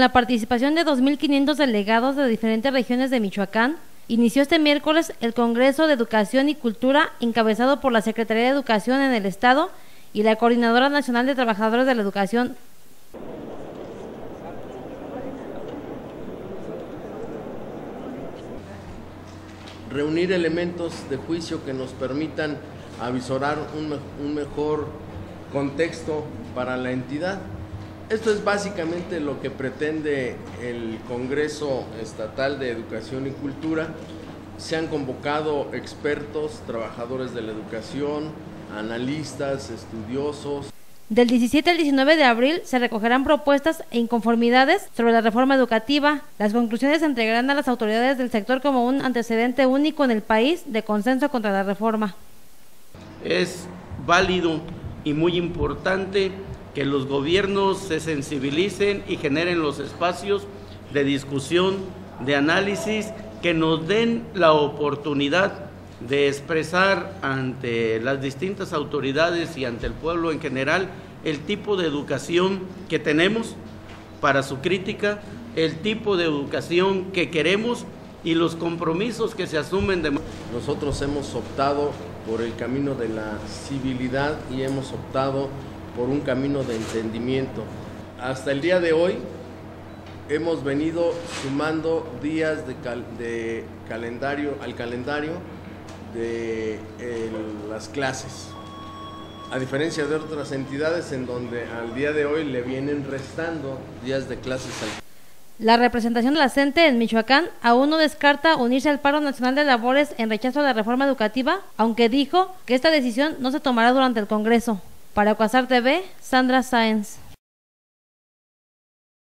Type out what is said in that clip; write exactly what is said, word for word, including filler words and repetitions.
Con la participación de dos mil quinientos delegados de diferentes regiones de Michoacán, inició este miércoles el Congreso de Educación y Cultura, encabezado por la Secretaría de Educación en el Estado y la Coordinadora Nacional de Trabajadores de la Educación. Reunir elementos de juicio que nos permitan avisorar un, un mejor contexto para la entidad. Esto es básicamente lo que pretende el Congreso Estatal de Educación y Cultura. Se han convocado expertos, trabajadores de la educación, analistas, estudiosos. Del diecisiete al diecinueve de abril se recogerán propuestas e inconformidades sobre la reforma educativa. Las conclusiones se entregarán a las autoridades del sector como un antecedente único en el país de consenso contra la reforma. Es válido y muy importante que los gobiernos se sensibilicen y generen los espacios de discusión, de análisis, que nos den la oportunidad de expresar ante las distintas autoridades y ante el pueblo en general el tipo de educación que tenemos para su crítica, el tipo de educación que queremos y los compromisos que se asumen de... Nosotros hemos optado por el camino de la civilidad y hemos optado por un camino de entendimiento. Hasta el día de hoy hemos venido sumando días de, cal de calendario al calendario de eh, las clases, a diferencia de otras entidades en donde al día de hoy le vienen restando días de clases al... La representación de la CENTE en Michoacán aún no descarta unirse al paro nacional de labores en rechazo a la reforma educativa, aunque dijo que esta decisión no se tomará durante el Congreso. Para Cuasar T V, Sandra Sáenz.